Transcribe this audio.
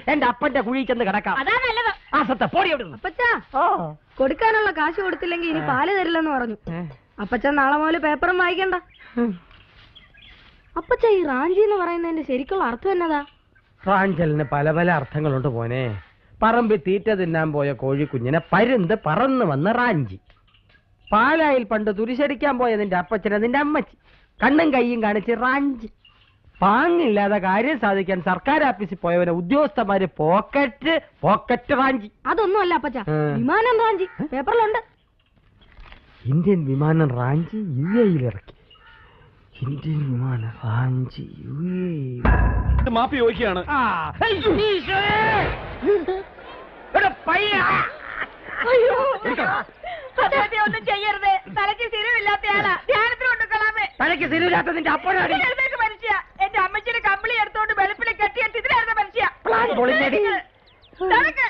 എന്റെ അപ്പന്റെ കുഴി ചെന്ന് കിടക്കാം. അതാ നല്ലത്. ആ സത്ത പോടി അവിടുന്ന്. അപ്പച്ചാ കൊടുക്കാനുള്ള കാശ് കൊടുത്തില്ലെങ്കിൽ ഇനി പാല് തരില്ലെന്ന് പറഞ്ഞു. അപ്പച്ചാ നാളെ മുതൽ പേപ്പറും വായിക്കണ്ട. അപ്പച്ചാ ഈ റാഞ്ചി എന്ന് പറയുന്നതിന്റെ ശരിക്കുള്ള അർത്ഥം എന്നതാ? റാഞ്ചലിന് പല പല അർത്ഥങ്ങളുണ്ട് മോനെ. പറമ്പിൽ തീറ്റ തിന്നാൻ പോയ കോഴിക്കുഞ്ഞിനെ പരുന്ത് പറന്ന് വന്ന് റാഞ്ചി. പാലായിൽ പണ്ട് തുരിശടിക്കാൻ പോയ നിന്റെ അപ്പച്ചനെ നിന്റെ അമ്മച്ചി കണ്ണും കൈയും കാണിച്ച് റാഞ്ചി. പാങ്ങില്ലാതെ കാര്യം സാധിക്കാൻ സർക്കാർ ഓഫീസിൽ പോയവനെ ഉദ്യോഗസ്ഥന്മാര് പോക്കറ്റ് റാഞ്ചി. അതൊന്നും അല്ല അപ്പച്ചാ, വിമാനം റാഞ്ചി പേപ്പറിലുണ്ട്. ഇന്ത്യൻ വിമാനം റാഞ്ചി UAE ഇറക്കി. ഇന്ത്യൻ വിമാനം റാഞ്ചി UAE. മാപ്പി ചോദിക്കുകയാണ്. ഒന്നും ചെയ്യരുത്. തലയ്ക്ക് സ്ഥിരമില്ലാത്തയാളാ. ധ്യാനത്തിന് കൊണ്ടുക്കളാമേ. തലയ്ക്ക് സ്ഥിരമില്ലാത്ത നിന്റെ അപ്പനാടി മനുഷ്യ. എന്റെ അമ്മച്ചിയുടെ കമ്പിളി എടുത്തോണ്ട് വെളുപ്പിലെ കെട്ടിയെടുത്ത് ഇതിലായിരുന്ന മനുഷ്യ.